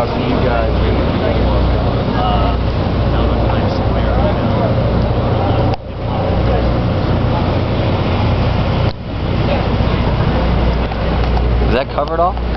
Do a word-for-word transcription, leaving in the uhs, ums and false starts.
out to you guys. Uh, that looks nice and clear right now. Is that covered all?